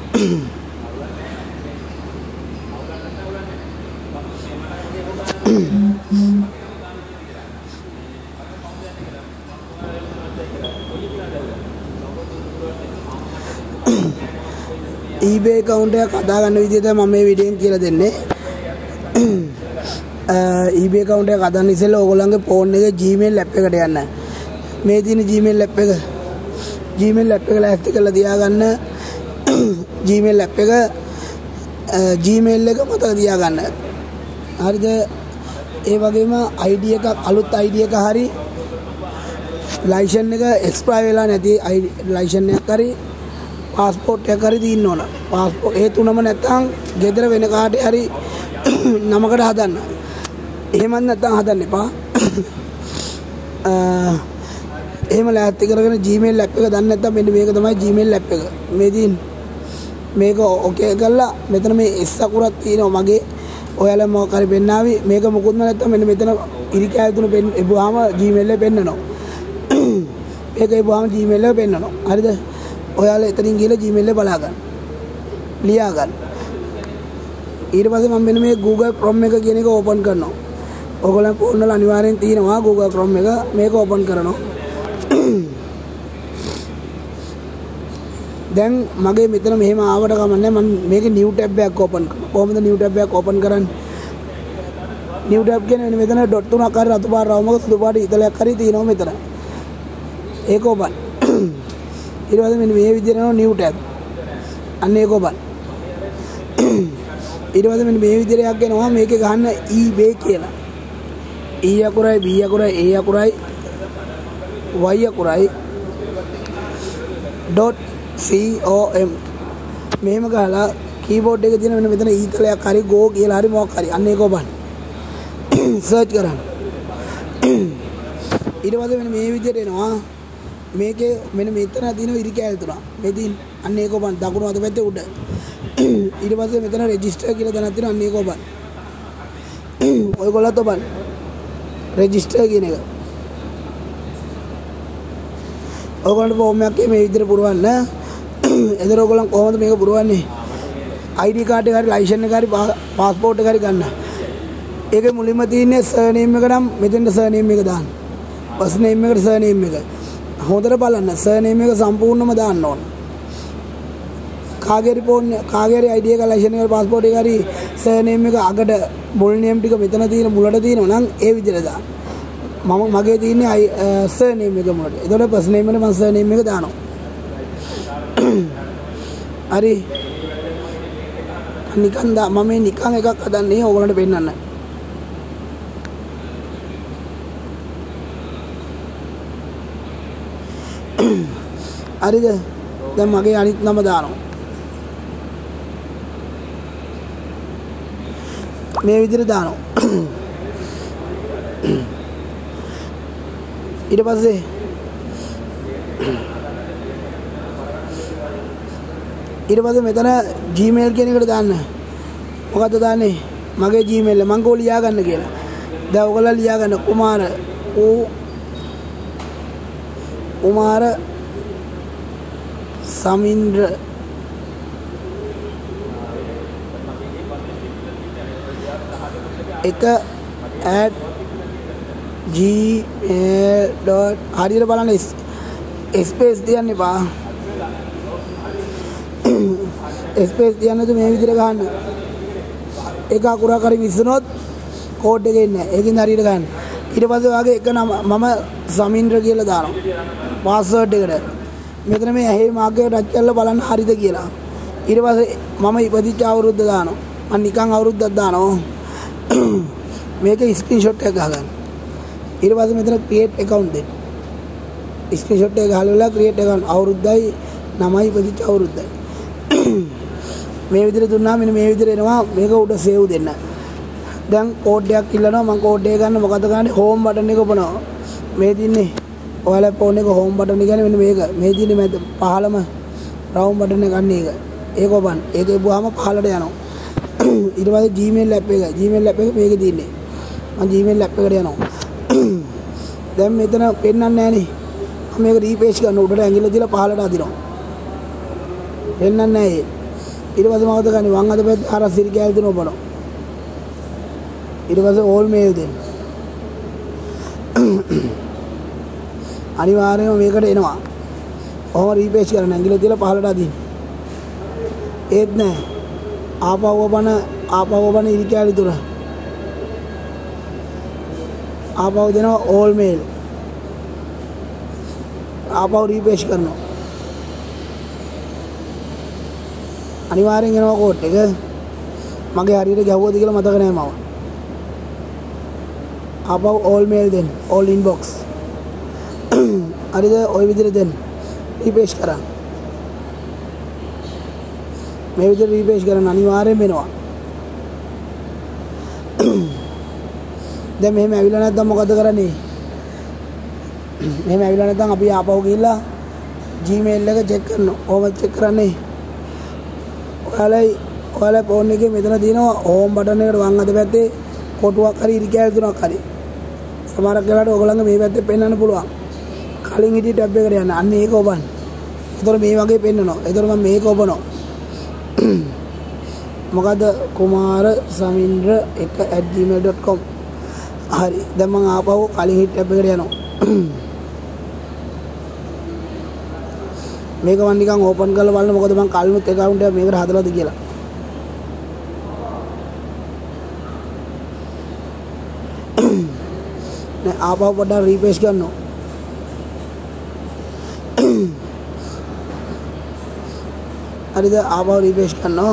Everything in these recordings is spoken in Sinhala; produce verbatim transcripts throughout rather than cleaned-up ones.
eBay account එක හදා ගන්න විදිහට මම මේ වීඩියෝෙන් කියලා දෙන්නේ. eBay account එක හදන්න ඉස්සෙල්ලා ඕගොල්ලන්ගේ ෆෝන් එකේ Gmail app එකට යන්න. මේ තියෙන Gmail app එක Gmail app එක ලෑස්ති කරලා තියාගන්න. Gmail app එක Gmail එක මතක තියාගන්න. හරිද? ඒ වගේම I D එකක් අලුත් I D එක හරි ලයිසන් එක එක්ස්පයර් වෙලා නැති ලයිසන් එකක් හරි පාස්පෝර්ට් එක හරි තියෙන්න ඕන. පාස්පෝර්ට් ඒ තුනම නැත්නම් ගෙදර වෙන කාට හරි නමකට හදන්න. එහෙමත් නැත්නම් හදන්න එපා. එහෙම ලෑස්ති කරගෙන Gmail app එක දන්නේ නැත්නම් මෙන්න මේක තමයි Gmail app එක. මේ දින් මේක ඕකේ කරලා මෙතන මේ S අකුරක් තියෙනවා මගේ. ඔයාලා මොකක් හරි පෙන්නාවි. මේක මොකුත්ම නැත්නම් මෙන්න මෙතන ඉරිකෑය තුන පෙන්න එපුවාම Gmail එක පෙන්නනවා. මේක එපුවාම Gmail එක පෙන්නනවා. හරිද? ඔයාලා එතනින් ගිහලා Gmail එක බලා ගන්න. ලියා ගන්න. ඊට පස්සේ මම මෙන්න මේ Google Chrome එක කියන එක ඕපන් කරනවා. ඔයගොල්ලන් ෆෝන් වල අනිවාර්යෙන් තියෙනවා Google Chrome එක. මේක ඕපන් කරනවා. දැන් මගේ මෙතන මෙහෙම ආවට කමන්නේ මම මේකේ new tab එකක් ඕපන් කරනවා. කොහොමද new tab එකක් ඕපන් කරන්නේ? new tab කියන්නේ මෙතන dot තුනක් හරි රතු පාට රවුමක සුදු පාට ඉතලයක් හරි තියෙනවා මෙතන. ඒක ඕපන්. ඊට පස්සේ මෙන්න මේ විදිහට යනවා new tab. අන්න ඒක ඕපන්. ඊට පස්සේ මෙන්න මේ විදිහට එකක් එනවා මේකේ ගහන්න eBay කියලා. E අකුරයි B අකුරයි A අකුරයි Y අකුරයි dot com මෙහෙම ගහලා කීබෝඩ් එකේ තියෙන මෙන්න මෙතන ඊතලයක් හරි go කියලා හරි මොකක් හරි අන්න ඒක ඔබන් සර්ච් කරන්න. ඊට පස්සේ මෙන්න මේ විදිහට එනවා මේකේ මෙන්න මෙතන තියෙන ඉරි කෑල් තුනක් මේ තියෙන අන්න ඒක ඔබන් දකුණු අත පැත්තේ උඩ. ඊට පස්සේ මෙතන රෙජිස්ටර් කියලා දැනක් තියෙනවා අන්න ඒක ඔබන්. ඔයගොල්ලොත් ඔබන් රෙජිස්ටර් කියන එක. ඔයගොල්ලන්ට ෆෝම් එකක් මේ විදිහට පුරවන්න. එතන ඔයගොල්ලන් කොහොමද මේක පුරවන්නේ? I D කාඩ් එක හරි ලයිසන් එක හරි පාස්පෝර්ට් එක හරි ගන්න. ඒකේ මුලින්ම තියෙන්නේ සර්නේම් එක නම් මෙතෙන්ට සර්නේම් එක දාන්න. ෆස්ට් නේම් එකට සර්නේම් එක. හොඳට බලන්න සර්නේම් එක සම්පූර්ණම දාන්න ඕන. කාගේ හරි ෆෝන් කාගේ හරි I D එක ලයිසන් එක පාස්පෝර්ට් එක හරි සර්නේම් එක අගට මුල් නේම් ටික මෙතන තියෙන මුලට තියෙනවා නම් ඒ විදිහට දාන්න. මම මගේ තියෙන්නේ සර්නේම් එක මුලට. ඒතකොට ෆස්ට් නේම් එකට මම සර්නේම් එක දානවා. හරි නිකන් දා මම මේ නිකන් එකක් හදන්නේ ඕගොල්ලන්ට පෙන්නන්න. හරිද? දැන් මගේ අනිත් නම දානවා. මේ විදිහට දානවා. ඊට පස්සේ ඊට පස්සේ මෙතන Gmail කියන එකට දාන්න. මොකද්ද දාන්නේ? මගේ Gmail එක මං කෝ ලියා ගන්න කියලා. දැන් ඔයගොල්ලෝ ලියා ගන්න කුමාර ඌ කුමාර සමින්ද්‍ර එක at gmail dot හරියට බලන්න ස්පේස් තියන්න එපා. ස්පේස් තියන්න තු මේ විදිහට ගහන්න. එක අකුරක් හරි විසුනොත් කෝඩ් එකේ ඉන්නේ නැහැ. ඒකෙන් හරියට ගන්න. ඊට පස්සේ ඔයාගේ එක නම මම සමින්ද්‍ර කියලා දානවා. පාස්වර්ඩ් එකට. මෙතන මේ ඇහි මාර්ක් එක ටච් කරලා බලන්න හරිද කියලා. ඊට පස්සේ මම ඉපදිච්ච අවුරුද්ද දානවා. මම නිකන් අවුරුද්දක් දානවා. මේක ස්ක්‍රීන්ෂොට් එක ගහගන්න. ඊට පස්සේ මෙතන ක්‍රියේට් account දෙන්න. ස්ක්‍රීන්ෂොට් එක ගහලා ක්‍රියේට් account අවුරුද්දයි නමයි ඉපදිච්ච අවුරුද්දයි. මේ විදිහට දුන්නා මෙන්න මේ විදිහට එනවා. මේක උඩ සේව් දෙන්න. දැන් කෝඩ් එකක් ඉල්ලනවා. මම කෝඩ් එක ගන්න මොකද ගන්නේ? හෝම් බටන් එක ඔබනවා. මේ තින්නේ ඔයාලා ෆෝන් එක හෝම් බටන් එක කියන්නේ මෙන්න මේක. මේ තින්නේ මම පහළම රවුම් බටන් එක ගන්න එක. ඒක ඔබන්. ඒක එපුවාම පහළට යනවා. ඊට පස්සේ Gmail app එක. Gmail app එක මේකේ තින්නේ. මම Gmail app එකට යනවා. දැන් මෙතන පෙන්නන්නේ නැහනේ. මම මේක රීපේජ් කරන උඩට ඇඟිල්ල දාලා පහළට අදිනවා. පෙන්නන්නේ නැහැ. ඊට පස්සේ මොකද කරන්නේ වම් අත පැත්තේ අර සිරි කෑල්ල දෙන ඔබනවා ඊට පස්සේ ඕල් මේල් දෙන්න අනිවාර්යයෙන්ම මේකට එනවා ඔහොම රීපේස් කරන්න ඇඟිල්ල තියලා පහළට අදින්න ඒත් නෑ ආපහු ඔබන ආපහු ඔබන ඉරි කෑලි තුන ආපහු දෙනවා ඕල් මේල් ආපහු රීපේස් කරනවා අනිවාර්යෙන් එනවා කෝඩ් එක මගේ හරියට ගැහුවද කියලා මතක නෑ මම ආපහු ඕල් මේල් දෙන්න ඕල් ඉන්බොක්ස් හරිද ওই විදිහට දෙන්න රීපේස් කරන්න මේ විදිහට රීපේස් කරන්න අනිවාර්යෙන් වෙනවා දැන් මෙහෙම ඇවිල්ලා නැත්නම් මොකද කරන්නේ මෙහෙම ඇවිල්ලා නැත්නම් අපි ආපහු ගිහිල්ලා Gmail එක චෙක් කරනවා ඕම චෙක් කරන්නේ ඔයාලයි ඔයාලා ෆෝන් එකේ මෙතන තියෙනවා හෝම් බටන් එකට වම් අත පැත්තේ කොටුවක් හරි ඉරි කෑලි තුනක් හරි සමහරක් වෙලාවට ඔයගොල්ලන්ගේ මේ පැත්තේ පෙන්වන්න පුළුවන් කලින් හිටිය ටැබ් එකට යන්න අන්න ඒක ඔබන්න එතකොට මේ වගේ පෙන්වනවා එතකොට මම මේක ඔබනවා මොකද කුමාර සමින්ද්‍ර එක at gmail dot com හරි දැන් මම ආපහු කලින් හිටිය ටැබ් එකට යනවා මේක මම නිකන් ඕපන් කරලා බලන්න මොකද මම කලිනුත් account එක මේකට හදලාද කියලා නේ ආපහු පොඩ්ඩක් රීපේස් කරනවා හරිද ආපහු රීපේස් කරනවා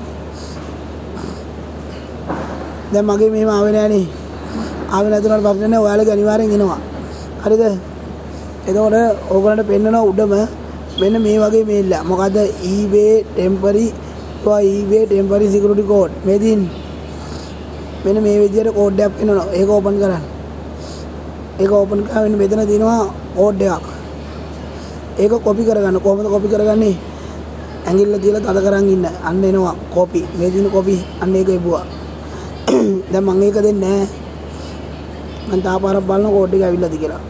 දැන් මගේ මෙහෙම ආවේ නෑනේ ආවේ නැතුනට ප්‍රශ්න නෑ ඔයාලගේ අනිවාර්යෙන් එනවා හරිද එතකොට ඕගොල්ලන්ට පෙන්නනවා උඩම මෙන්න මේ වගේ මේල් එක මොකද eBay temporary for eBay temporary security code මේ දින් මෙන්න මේ විදිහට කෝඩ් එකක් එනවා ඒක ඕපන් කරන්න ඒක ඕපන් කරගෙන මෙතන තියෙනවා කෝඩ් එකක් ඒක කොපි කරගන්න කොහොමද කොපි කරගන්නේ ඇඟිල්ල තියලා තද කරන් ඉන්න අන්න එනවා කොපි මේ දින කොපි අන්න ඒක එපුවා දැන් මම ඒක දෙන්නේ නැහැ මම තාපාරක් බලන කෝඩ් එක ඇවිල්ලාද කියලා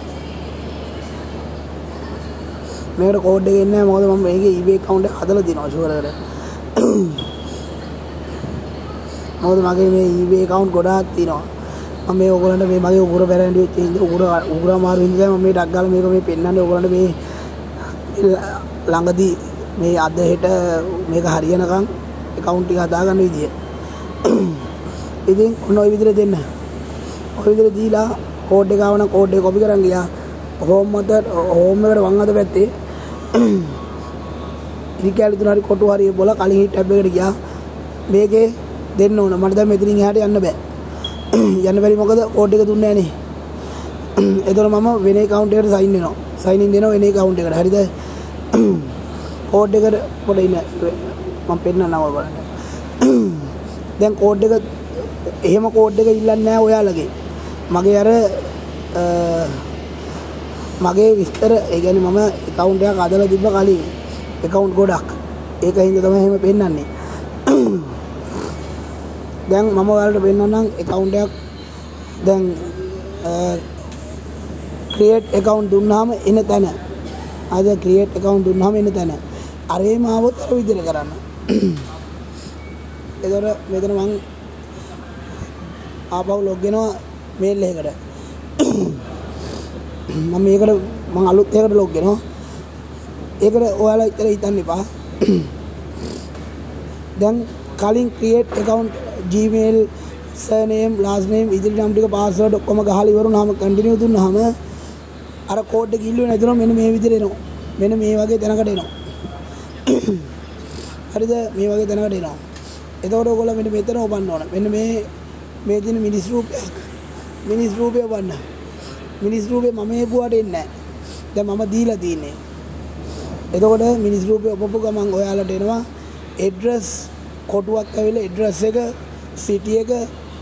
මේකට කෝඩ් එක එන්නේ නැහැ මොකද මම මේකේ eBay account එක හදලා දිනවා ෂුවර් එකට මොකද මගේ මේ eBay account ගොඩාක් තියෙනවා මම මේ ඔයගොල්ලන්ට මේ මගේ උගුර බැරෑන්ඩි වෙච්ච ඉඳ උගුර උගුර මාරු හින්දා මම මේ ඩක් ගාලා මේක මේ පෙන්නන්නේ ඔයගොල්ලන්ට මේ ළඟදී මේ අද හෙට මේක හරියනකම් account එක හදාගන්න විදිය ඉතින් ඔන්න ඔය විදිහට දෙන්න ඔය විදිහට දීලා කෝඩ් එක ආවනම් කෝඩ් එක කොපි කරන් ගියා හෝම් මත හෝම් එකට වම් අත පැත්තේ ඉරි කැලි තුන හරි කොටු හරි බොල කලින් හිට ටැබ් එකට ගියා මේකේ දෙන්න ඕන මට දැන් මෙතනින් එහාට යන්න බෑ යන්න බැරි මොකද කෝඩ් එක දුන්නේ නැහනේ එතකොට මම වෙන account එකට sign වෙනවා sign in දෙනවා වෙන account එකට හරිද කෝඩ් එකට පොඩ ඉන්න මම පෙන්නන්නම් ඔයගොල්ලන්ට දැන් කෝඩ් එක එහෙම කෝඩ් එක ඉල්ලන්නේ නැහැ ඔයාලගේ මගේ අර මගේ විස්තර ඒ කියන්නේ මම account එකක් හදලා තිබ්බ කලින් account ගොඩක් ඒක හින්දා තමයි එහෙම පෙන්නන්නේ දැන් මම ඔයාලට පෙන්නන්නම් account එකක් දැන් create account දුන්නාම එන තැන අද create account දුන්නාම එන තැන අරේම ආවොත් අර විදිහට කරන්න එතකොට මෙතන මම ආපහු ලොග් වෙනවා මේල් එකකට මම මේකට මම අලුත් එකකට ලොග් වෙනවා ඒකට ඔයාලා ඉතල හිතන්න එපා දැන් කලින් create account Gmail surname last name ඉදිරි නම් ටික password ඔක්කොම ගහලා ඉවරුනහම continue දුන්නාම අර කෝඩ් එක ඉල්ලුවේ නැතුනම මෙන්න මේ විදිහට එනවා මෙන්න මේ වගේ තැනකට එනවා හරිද මේ වගේ තැනකට එනවා එතකොට ඔයගොල්ලෝ මෙන්න මෙතන ඔබන්න ඕන මෙන්න මේ මේ දින මිනිස් රූපයක් මිනිස් රූපය ඔබන්න මිනිස් රූපේ මම හේපුවාට එන්නේ නැහැ දැන් මම දීලා තියෙන්නේ එතකොට මිනිස් රූපේ ඔබපු ගමන් ඔයාලට එනවා address කොටුවක් ඇවිල්ලා address එක city එක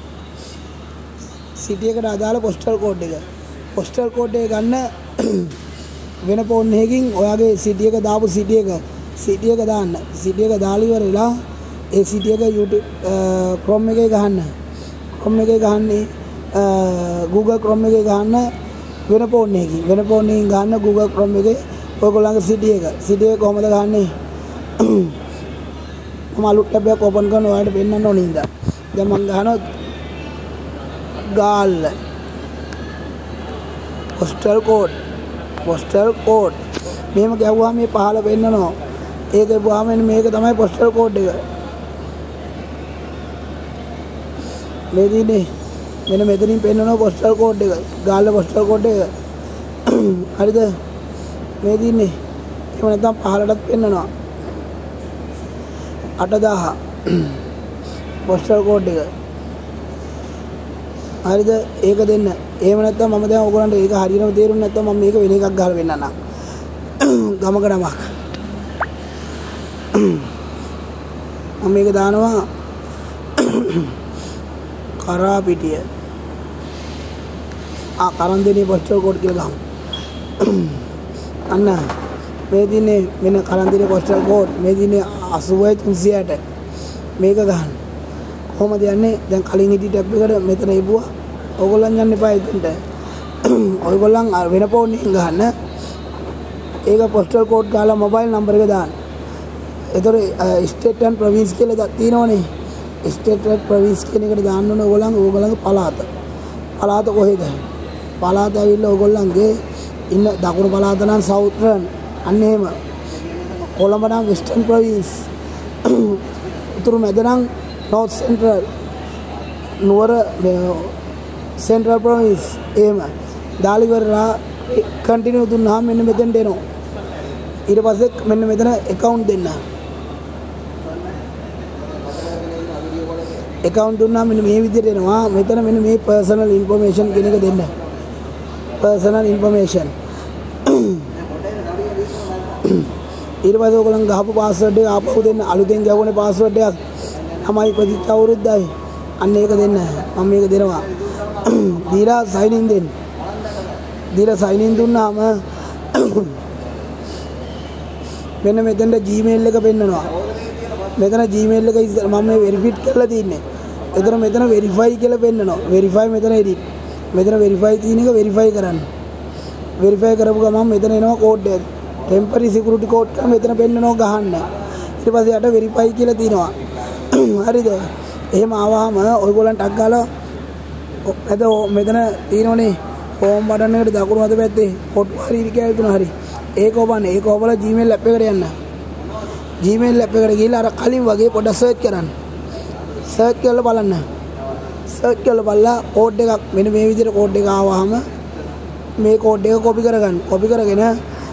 city එකට අදාළ postal code එක postal code එක ගන්න වෙන ෆෝන් එකකින් ඔයාගේ city එක දාපු city එක city එක දාන්න city එක දාලා ඉවරලා ඒ city එක YouTube Chrome එකේ ගහන්න Chrome එකේ ගහන්නේ Google Chrome එකේ ගහන්න වෙන ෆෝන් එකකින් වෙන ෆෝන් එකකින් ගහන්න Google Chrome එකේ ඔයගොල්ලන්ගේ city එක city එක කොහමද ගහන්නේ මම අලුත් ටැබ් එකක් ඕපන් කරනවා ඔයාලට පෙන්නන්න ඕනේ ඉඳලා. දැන් මම ගහනවා Galle postal code postal code මේම ගැව්වම මේ පහළ පෙන්නනවා. ඒක ගියාම මේක තමයි postal code එක. මේ දිනේ මෙන්න මෙතනින් පෙන්නනවා postal code එක. ගාල්ල postal code එක. හරිද? මේ දිනේ එහෙම නැත්නම් පහළටත් පෙන්නනවා. අට දහස් postal code එක. හරිද? ඒක දෙන්න. එහෙම නැත්නම් මම දැන් ඔයගොල්ලන්ට ඒක හරියටම තේරුන්නේ නැත්නම් මම මේක වෙන එකක් ගහලා වෙන්නන්නම්. ගමක නමක්. මම මේක දානවා කරාපිටිය. ආ කරන්දේනේ postal code කියලා ගහමු. අන්න මේ දිනේ මෙන්න කරන්දේනේ postal code මේ දිනේ අසූවයි තුන්සියයට මේක ගහන්න. කොහොමද යන්නේ? දැන් කලින් හිටි ටැබ් එකට මෙතන ඉබුවා. ඔයගොල්ලන් යන්න එපා එතනට. ඔයගොල්ලන් වෙන ෆෝන් එකකින් ගහන්න. ඒක postal code ගාලා mobile number එක දාන්න. ඒතර state and province කියලා තියෙනවනේ. state and province කියන එකට දාන්න ඕන ඔයගොල්ලන් ඕගොල්ලන්ගේ පළාත. පළාත කොහෙද? පළාත ඇවිල්ලා ඔයගොල්ලන්ගේ ඉන්න දකුණු පළාත නම් southern අන්න එහෙම. කොළඹ නම් western province. උතුරු මැද නම් north central. නුවර central province එහෙම. දාලා ඉවරලා continue දුන්නාම මෙන්න මෙතෙන්ට එනවා. ඊට පස්සේ මෙන්න මෙතන account දෙන්න. account දුන්නාම මෙන්න මේ විදිහට එනවා. මෙතන මෙන්න මේ personal information කියන එක දෙන්න. personal information. ඊට පස්සේ ඔයගොල්ලන් ගහපු password එක ආපහු දෙන්න. අලුතෙන් ගහුවනේ password එකක්. තමයි ප්‍රතිච අවුරුද්දයි. අන්න ඒක දෙන්න. මම මේක දෙනවා. දීලා sign in දෙන්න. දීලා sign in දුන්නාම මෙන්න මෙතෙන්ට Gmail එක පෙන්නනවා. මෙතන Gmail එක මම මේ verify කරලා තින්නේ. ඒතර මෙතන verify කියලා පෙන්නනවා. verify මෙතන edit. මෙතන verify තියෙන එක verify කරන්න. verify කරපු ගමන් මෙතන එනවා code එක. temporary security code එක මෙතන පෙන්නනවා ගහන්න. ඊට පස්සේ යට verify කියලා තියෙනවා. හරිද? එහෙම ආවම ඔයගොල්ලන්ට ටක් ගාලා එද මෙතන තියෙනවනේ home button එකට දකුණු අත පැත්තේ කොටු හරි ඉරි කියලා තුන හරි. ඒක ඔබන්න. ඒක ඔබලා Gmail app එකට යන්න. Gmail app එකට ගිහලා අර කලින් වගේ පොඩ්ඩක් search කරන්න. search කරලා බලන්න. search කරලා බලලා code එකක් මෙන්න මේ විදිහට code එක ආවම මේ code එක copy කරගන්න. copy කරගෙන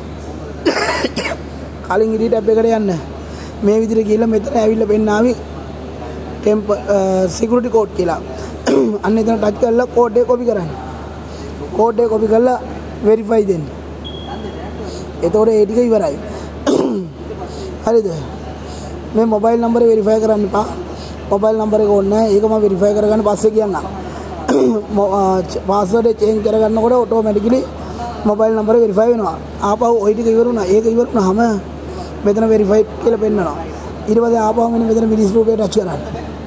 කලින් edit app එකට යන්න. මේ විදිහට ගිහලා මෙතන ඇවිල්ලා පෙන්නාවි temp security code කියලා. අන්න එතන ටච් කරලා code එක copy කරන්න. code එක copy කරලා verify දෙන්න. එතකොට ඒ ටික ඉවරයි. හරිද? මේ mobile number එක verify කරන්න එපා. mobile number එක ඕනේ නැහැ. ඒක මම verify කරගන්න පස්සේ කියන්නම්. password එක change කරගන්නකොට automatically mobile number එක verify වෙනවා. ආපහු ওই ටික ඉවරුණා. ඒක ඉවරුණාම මෙතන verify කියලා පෙන්නනවා. ඊට පස්සේ ආපහු මෙන්න මෙතන මිනිස් රූපේ ටච් කරන්න.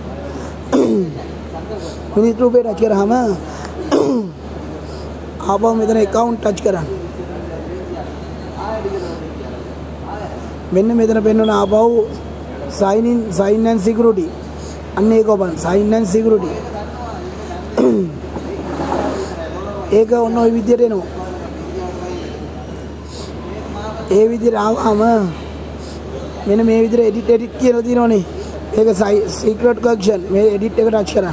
මිනිස් රූපේ ටච් කරාම ආපහු මෙතන account ටච් කරන්න. මෙන්න මෙතන පෙන්වන ආපහු sign in sign and security. අන්න ඒක ඔබන් sign and security. ඒක ඔන්න ඔය විදිහට එනවා. ඒ විදිහට ආවම මෙන්න මේ විදිහට edit edit කියලා තියෙනවනේ. ඒක secret collection මේ edit එක ටච් කරන්න.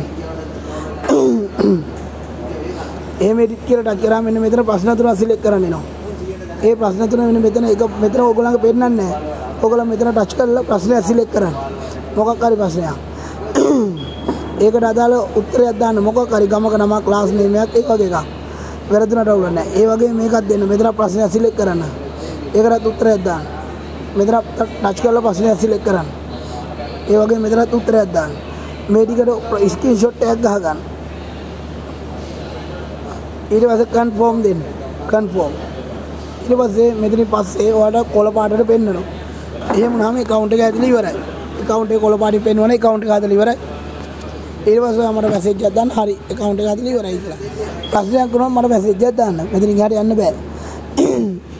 එහෙම edit කියලා ටච් කරාම මෙන්න මෙතන ප්‍රශ්න තුන select කරන්න එනවා. ඒ ප්‍රශ්න තුන මෙන්න මෙතන එක මෙතන ඕගොල්ලන්ගේ පෙන්නන්නේ නැහැ. ඕගොල්ලෝ මෙතන ටච් කරලා ප්‍රශ්නය select කරන්න. මොකක් හරි ප්‍රශ්නයක්. ඒකට අදාළ උත්තරයක් දාන්න මොකක් හරි ගමක නමක් ක්ලාස් නේම් එකක් ඒ වගේ එකක්. වැරදුනට අවුලක් නැහැ. ඒ වගේ මේකක් දෙන්න. මෙතන ප්‍රශ්නය select කරන්න. ඒකටත් උත්තරයක් දාන්න. මෙතන ටච් කරලා ප්‍රශ්නය select කරන්න. ඒ වගේ මෙතනත් උත්තරයක් දාන්න. මේ ටිකට ස්ක්‍රීන්ෂොට් එකක් ගහ ගන්න. ඊට පස්සේ confirm දෙන්න. confirm. ඊට පස්සේ මෙතනින් පස්සේ ඔයාලට කොළ පාටට පෙන්නනවා. එහෙම වුණාම account එක ඇදලා ඉවරයි. account එක කොළ පාටින් පෙන්වන account එක ඇදලා ඉවරයි. ඊට පස්සේ මට message එකක් දාන්න හරි account එක ඇදලා ඉවරයි කියලා. ප්‍රශ්නයක් වුණාම මට message එකක් දාන්න. මෙතනින් එහාට යන්න බෑ.